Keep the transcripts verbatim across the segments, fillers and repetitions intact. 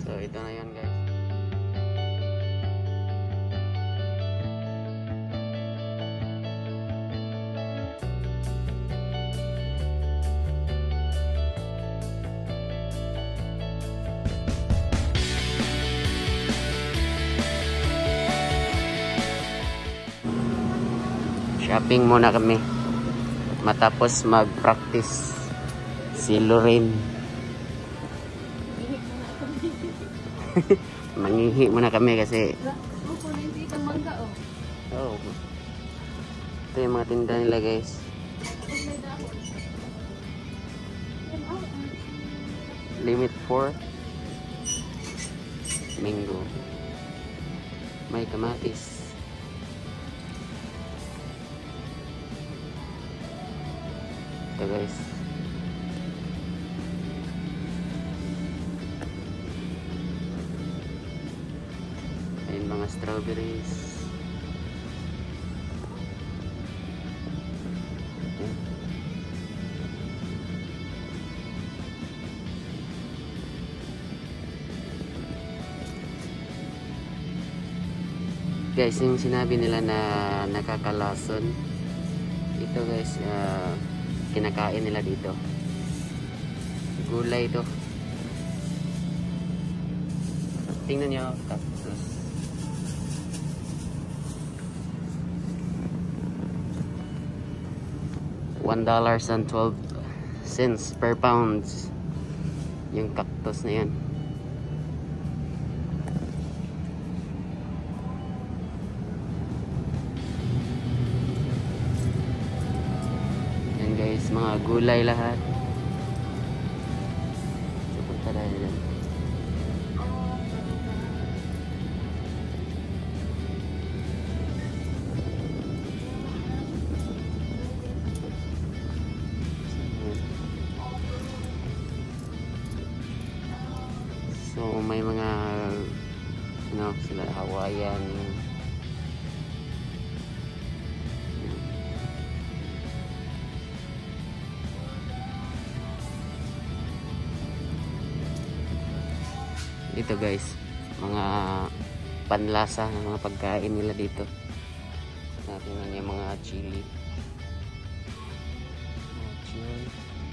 So ito na yun guys. Shopping muna kami matapos mag-practice si Lorraine. Mangihi muna kami kasi oh, ito yung mga tinda nila guys. Limit four mango, may kamatis. Ito guys. Ayun mga strawberries. Ayan. Guys, yung sinabi nila na nakakalason, ito guys, uh, kinakain nila dito. Gulay ito. Tingnan nyo, cactus. One dollar and twelve cents per pound yung cactus na yan. Guys, mga gulay lahat. So, punta tayo dyan. So, may mga ano, sila Hawaiian. Ito guys, mga panlasa ng mga pagkain nila dito. Natin na yung mga chili. Mga chili.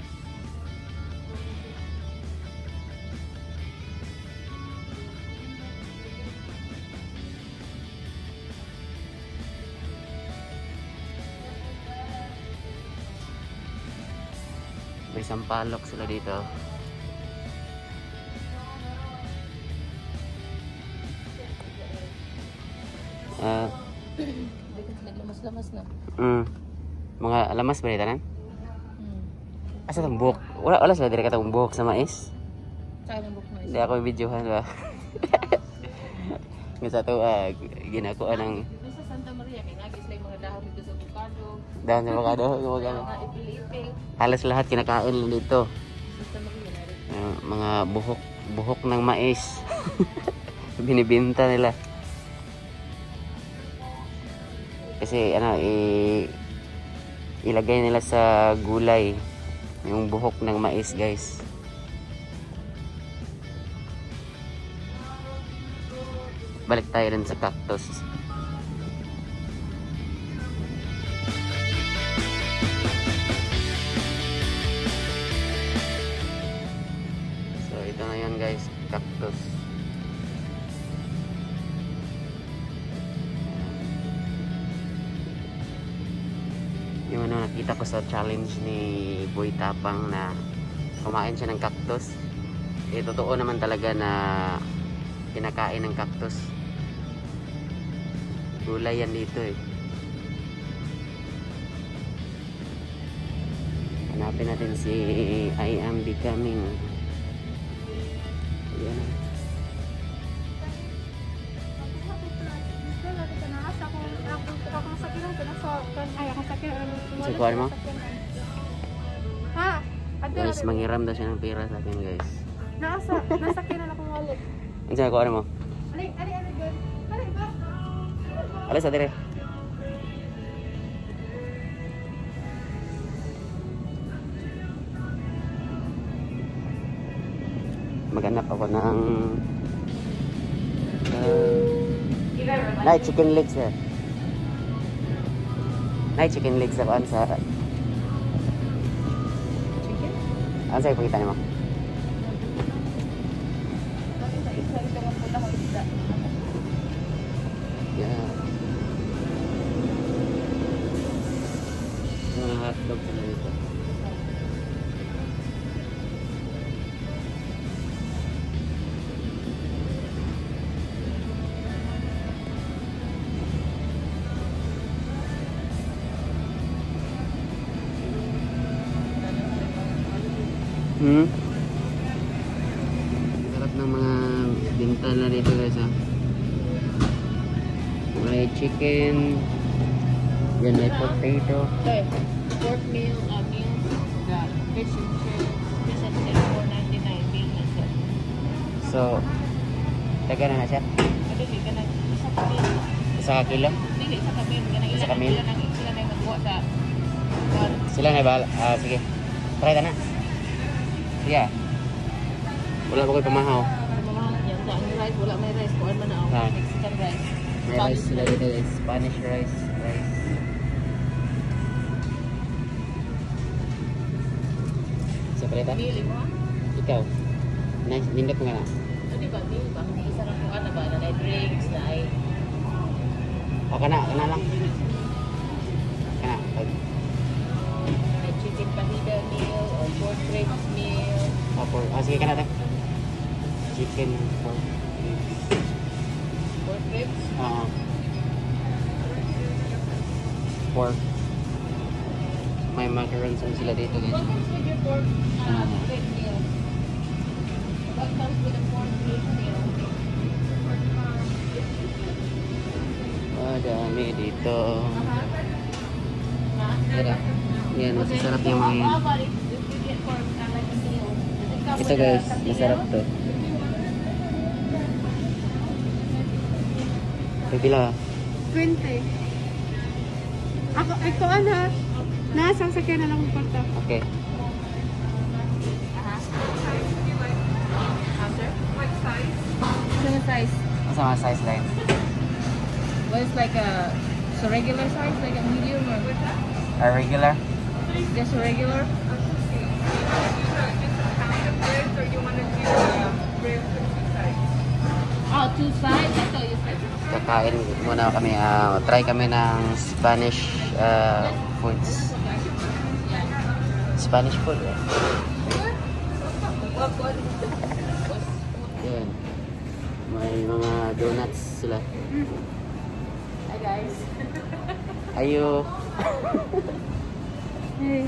May sampalok sila dito. Ah, uh, lamas-lamas na. Mm. Mga lamas ba dito nan? Hmm. Asa tong buhok? Wala wala sa dire ka tong buhok sa mais. Sa ng buhok mais. Hindi ako videohan ba. Nga sa to ah, ginakuan ng sa Santa Maria kay nagis lay mga dahon dito sa avocado. dahon sa avocado, avocado. Halos lahat kinakain lang dito. Santa Maria na rin. Uh, mga buhok, buhok ng mais. Binibenta nila. Kasi ano, i ilagay nila sa gulay yung buhok ng mais guys. Balik tayo rin sa cactus. So ito na yan guys, cactus. Yung ano nakita ko sa challenge ni Boy Tapang na kumain siya ng cactus, eh totoo naman talaga na kinakain ng cactus. Gulay yan dito eh. Hanapin natin si I Am Becoming. Yan. Sa kuwan mo? Ha? Guys, manghiram daw siya ng pera sa akin guys. Nasa, nasa kinan akong wallet. Ano sa kuwan mo? Ali, ali, ali, girl. Ali, ba? Alas sa dire. Maghanap ako ng Uh, Nay, chicken legs eh. Nay, chicken legs ako sa... Chicken? Ano sa'yo pakita niyo mo? Bakit sa isa ito ang pula ko isda? Yeah. Mga hotdog na dito. Hmm? Sarap ng mga binta na dito guys ha. May chicken. Yan may potato. Okay. Pork meal, uh, meals, the fish and chips. This is four ninety-nine meal na siya. So, taga na na siya? Ano di ka nag isa ka meal? Isa ka kilo? Hindi, isa ka meal. Ganang Isa ilan ka meal? sila nang sila nang magbuwa sa one. Sila na bahala. Ah, sige. Try ka na. Sige. Wala pa ko'y pamahaw. Mamahal niya. Sa ang rice, wala may rice. Kuan man na ako. Ah. Mexican rice. May rice sila dito guys. Spanish rice. Rice. Sa paleta? Meal, mo ah. Ikaw. Nice. Nindot mo nga na. Ano ba, meal ba? Isa lang kuan na ba? Na may drinks, na ay O, kana. Kana lang. Kana. may chicken pahida meal or pork ribs meal. O, pork. O, sige kana tayo. Chicken pork. Pork ribs. Oo. Pork. May macarons and sila dito guys. What comes with your pork uh, rib meal? What comes with the pork rib meal? Ah, dami dito. Ha? Tira. Yan, masasarap yung mga yan. How about if if you get pork uh, like a meal? Does it come Ito with guys, a masarap to. Ito pila. twenty. Ako, ito ano? Nasang sakyan na lang ang kwarta. Okay. Ano size? Asa mga size line? Well, it's like a, it's a regular size, like a medium or A regular? just a regular? Oh, two sides? I thought you said. Kakain muna kami. ah, try kami ng Spanish ah, foods. Spanish food. Eh. Yan. May mga donuts sila. Hi guys. Ayo. Hey.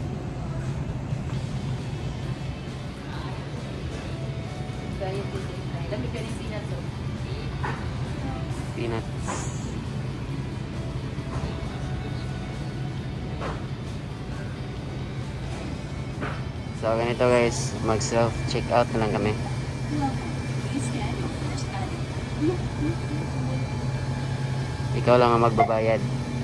Let me get in peanuts. Peanuts. So ganito guys, mag self check out na lang kami. Ikaw lang ang magbabayad.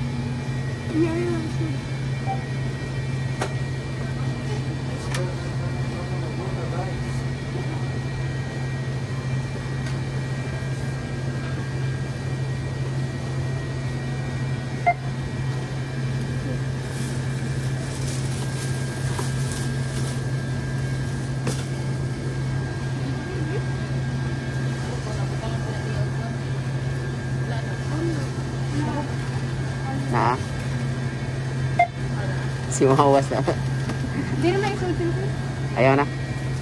Na? Si Mawas na. Hindi naman isultin ko. Ayaw na.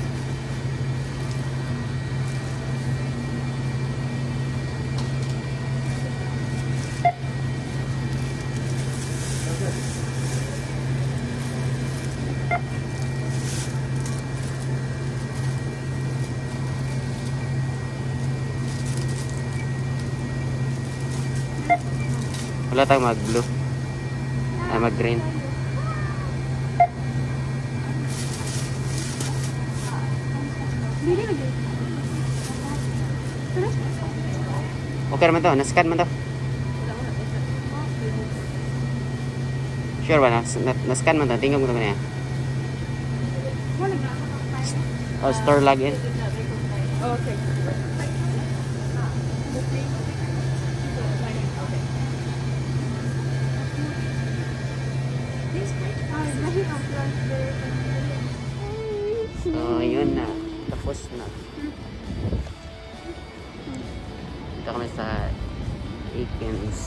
Wala tayong mag-blue. Ay, mag-green. Hindi na Okay naman to. Nascan man to. Sure ba? Nas na nascan man to. Tingnan mo ito kanina. Oh, store login. Okay. So, yun na. Tapos na. Dito kami sa Aikens.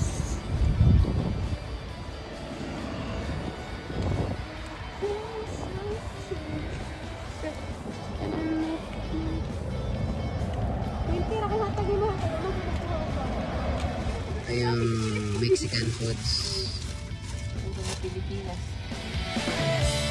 Ito yung Mexican foods. Pilipinas.